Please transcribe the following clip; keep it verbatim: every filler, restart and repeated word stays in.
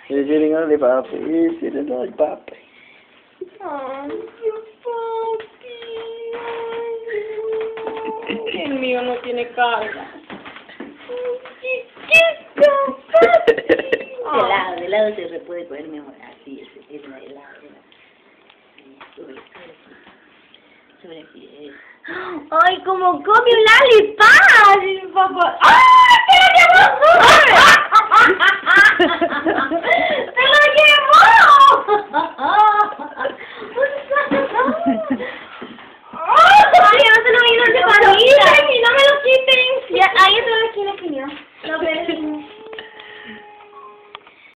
You're getting a lollipop. You're getting a lollipop. Ay, qué papi. El mío no tiene carga. De lado, de lado se puede comer, mi amor. Así es, es de lado, de lado. Sube, sube aquí. Sube aquí, eso. Ay, como come un lollipop, papá. ¡Ay, se lo llevó! ¡Se lo llevó!